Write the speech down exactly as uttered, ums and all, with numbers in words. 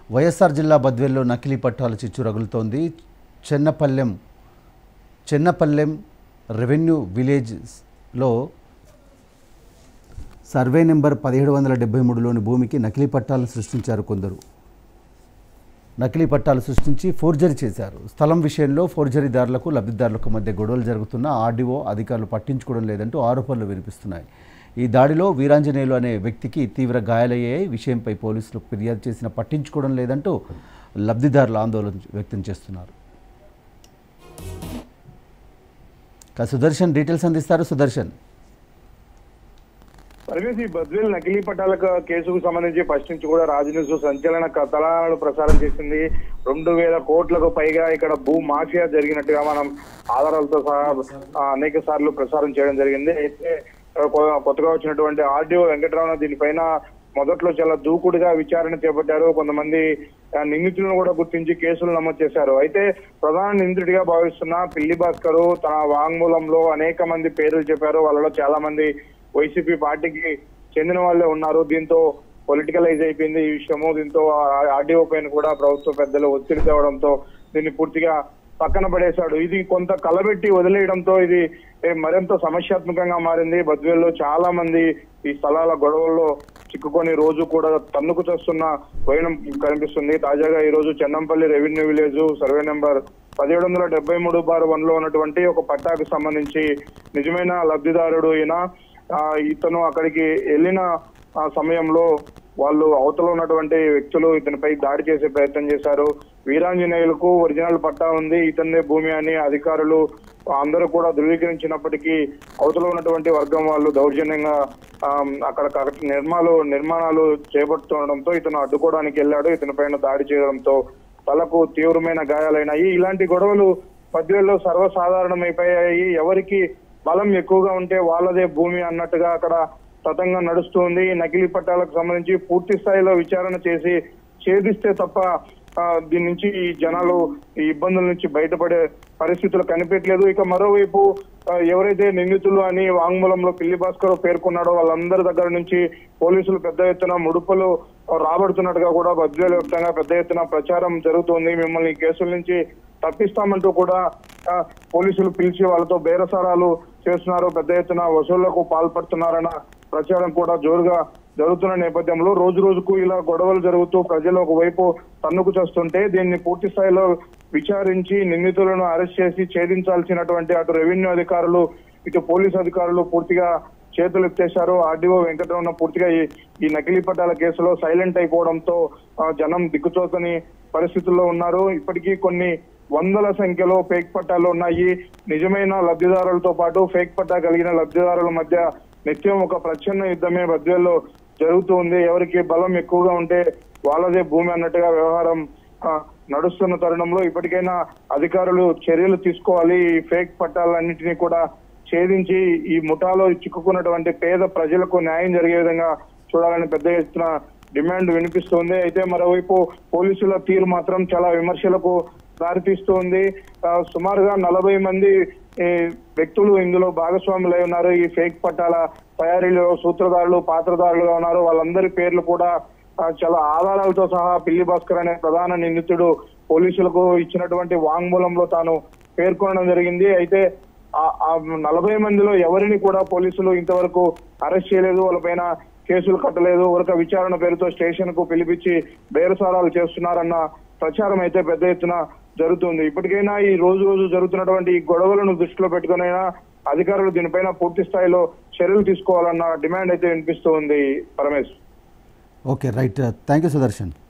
వైఎస్ఆర్ జిల్లా బద్వేల్లో నకిలీ పట్టాల చిచ్చు రగులుతోంది. చెన్నపల్లెం చెన్నపల్లెం రెవెన్యూ విలేజ్లో సర్వే నెంబర్ పదిహేడు వందల డెబ్బై మూడులోని భూమికి నకిలీ పట్టాలను సృష్టించారు కొందరు. నకిలీ పట్టాలు సృష్టించి ఫోర్జరీ చేశారు. స్థలం విషయంలో ఫోర్జరీదారులకు లబ్ధిదారులకు మధ్య గొడవలు జరుగుతున్న ఆర్డీఓ అధికారులు పట్టించుకోవడం లేదంటూ ఆరోపణలు వినిపిస్తున్నాయి. ఈ దాడిలో వీరాంజనేయులు అనే వ్యక్తికి తీవ్ర గాయాలయ్యాయి. విషయంపై పోలీసులు ఫిర్యాదు చేసినా పట్టించుకోవడం లేదంటూ లబ్ధిదారులు ఆందోళన వ్యక్తం చేస్తున్నారు. సుదర్శన్ డీటెయిల్స్ అందిస్తారు. సుదర్శన్, పరివేశ్, ఈ బద్వేల్ నకిలీ పట్టాల కేసుకు సంబంధించి ఫస్ట్ నుంచి కూడా రాజు న్యూస్ సంచలన కథనాలను ప్రసారం చేసింది. రెండు వేల కోట్లకు పైగా ఇక్కడ భూ మాఫియా జరిగినట్టుగా మనం ఆధారాలతో సహా అనేక సార్లు ప్రసారం చేయడం జరిగింది. అయితే కొత్తగా వచ్చినటువంటి ఆర్డీఓ వెంకటరమణ దీనిపైన మొదట్లో చాలా దూకుడుగా విచారణ చేపట్టారు. కొంతమంది నిందితులను కూడా గుర్తించి కేసులు నమోదు చేశారు. అయితే ప్రధాన నిందితుడిగా భావిస్తున్న పిల్లి భాస్కర్ తన వాంగ్మూలంలో అనేక మంది పేర్లు చెప్పారు. వాళ్ళలో చాలా మంది వైసీపీ పార్టీకి చెందిన వాళ్ళే ఉన్నారు. దీంతో పొలిటికలైజ్ అయిపోయింది ఈ విషయము. దీంతో ఆర్డీఓ పైన కూడా ప్రభుత్వ పెద్దలు ఒత్తిడి తేవడంతో దీన్ని పూర్తిగా పక్కన పడేశాడు. ఇది కొంత కలబెట్టి వదిలేయడంతో ఇది మరింత సమస్యాత్మకంగా మారింది. బద్వేల్లో చాలా మంది ఈ స్థలాల గొడవల్లో చిక్కుకొని రోజు కూడా తన్నుకు చేస్తున్న వైనం కనిపిస్తుంది. తాజాగా ఈ రోజు Chennampalli revenue village survey number పదిహేడు వందల డెబ్బై మూడు బార్ వన్ లో ఉన్నటువంటి ఒక పట్టాకు సంబంధించి నిజమైన లబ్ధిదారుడు ఈయన. ఇతను అక్కడికి వెళ్ళిన సమయంలో వాళ్ళు అవతల ఉన్నటువంటి వ్యక్తులు ఇతనిపై దాడి చేసే ప్రయత్నం చేశారు. వీరాంజనేయులకు ఒరిజినల్ పట్టా ఉంది, ఇతన్నే భూమి అని అధికారులు అందరూ కూడా ధృవీకరించినప్పటికీ అవతల ఉన్నటువంటి వర్గం వాళ్ళు దౌర్జన్యంగా అక్కడ నిర్మాలు నిర్మాణాలు చేపడుతుండడంతో ఇతను అడ్డుకోవడానికి వెళ్ళాడు. ఇతని పైన దాడి చేయడంతో తలకు తీవ్రమైన గాయాలైనాయి. ఇలాంటి గొడవలు బద్వేల్లో సర్వసాధారణమైపోయాయి. ఎవరికి బలం ఎక్కువగా ఉంటే వాళ్ళదే భూమి అన్నట్టుగా అక్కడ తతంగా నడుస్తుంది. నకిలీ పట్టాలకు సంబంధించి పూర్తి స్థాయిలో విచారణ చేసి ఛేదిస్తే తప్ప దీని నుంచి ఈ జనాలు ఈ ఇబ్బందుల నుంచి బయటపడే పరిస్థితులు కనిపించలేదు. ఇక మరోవైపు ఎవరైతే నిందితులు అని వాంగ్మూలంలో పిల్లి భాస్కర్ పేర్కొన్నాడో వాళ్ళందరి దగ్గర నుంచి పోలీసులు పెద్ద ఎత్తున ముడుపులు రాబడుతున్నట్టుగా కూడా బద్వేలు వ్యాప్తంగా పెద్ద ఎత్తున ప్రచారం జరుగుతోంది. మిమ్మల్ని ఈ కేసుల నుంచి తప్పిస్తామంటూ కూడా పోలీసులు పిలిచి వాళ్ళతో బేరసారాలు చేస్తున్నారు, పెద్ద ఎత్తున వసూళ్లకు పాల్పడుతున్నారన్న ప్రచారం కూడా జోరుగా జరుగుతున్న నేపథ్యంలో రోజు రోజుకు ఇలా గొడవలు జరుగుతూ ప్రజలు ఒకవైపు తన్నుకు చేస్తుంటే దీన్ని పూర్తి స్థాయిలో విచారించి నిందితులను అరెస్ట్ చేసి ఛేదించాల్సినటువంటి అటు రెవెన్యూ అధికారులు ఇటు పోలీసు అధికారులు పూర్తిగా చేతులు ఎత్తేశారు. ఆర్డీఓ వెంకటరమణ పూర్తిగా ఈ నకిలీ పట్టాల కేసులో సైలెంట్ అయిపోవడంతో జనం దిక్కుచోతని పరిస్థితుల్లో ఉన్నారు. ఇప్పటికీ కొన్ని వందల సంఖ్యలో ఫేక్ పట్టాలు ఉన్నాయి. నిజమైన లబ్ధిదారులతో పాటు ఫేక్ పట్టా కలిగిన లబ్ధిదారుల మధ్య నిత్యం ఒక ప్రచ్ఛన్న యుద్ధమే బద్వేల్లో జరుగుతుంది. ఎవరికి బలం ఎక్కువగా ఉంటే వాళ్ళదే భూమి అన్నట్టుగా వ్యవహారం నడుస్తున్న తరుణంలో ఇప్పటికైనా అధికారులు చర్యలు తీసుకోవాలి. ఈ ఫేక్ పట్టాలన్నింటినీ కూడా ఛేదించి ఈ ముఠాలో చిక్కుకున్నటువంటి పేద ప్రజలకు న్యాయం జరిగే విధంగా చూడాలని పెద్ద ఎత్తున డిమాండ్ వినిపిస్తుంది. అయితే మరోవైపు పోలీసుల తీరు మాత్రం చాలా విమర్శలకు దారితీస్తుంది. సుమారుగా నలభై మంది వ్యక్తులు ఇందులో భాగస్వాములై ఉన్నారు. ఈ ఫేక్ పట్టాల తయారీలో సూత్రధారులు పాత్రధారులుగా ఉన్నారు. వాళ్ళందరి పేర్లు కూడా చాలా ఆధారాలతో సహా పిల్లి భాస్కర్ అనే ప్రధాన నిందితుడు పోలీసులకు ఇచ్చినటువంటి వాంగ్మూలంలో తాను పేర్కొనడం జరిగింది. అయితే ఆ నలభై మందిలో ఎవరిని కూడా పోలీసులు ఇంతవరకు అరెస్ట్ చేయలేదు, వాళ్ళపైన కేసులు కట్టలేదు. ఒక విచారణ పేరుతో స్టేషన్ కు పిలిపించి బేరసారాలు చేస్తున్నారన్న ప్రచారం అయితే పెద్ద ఎత్తున జరుగుతుంది. ఇప్పటికైనా ఈ రోజు రోజు జరుగుతున్నటువంటి ఈ గొడవలను దృష్టిలో పెట్టుకునైనా అధికారులు దీనిపైన పూర్తి స్థాయిలో చర్యలు తీసుకోవాలన్న డిమాండ్ అయితే వినిపిస్తూ ఉంది. Paramesh. Okay, right. Thank you Sudarshan.